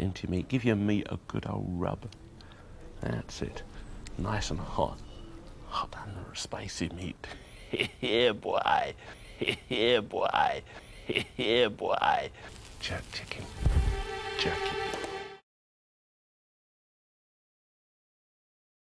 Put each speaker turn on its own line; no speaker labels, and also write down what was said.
into your meat. Give your meat a good old rub. That's it. Nice and hot. Hot and spicy meat. Yeah, boy. Yeah, boy. Yeah, boy. Jerk chicken. Jerk it.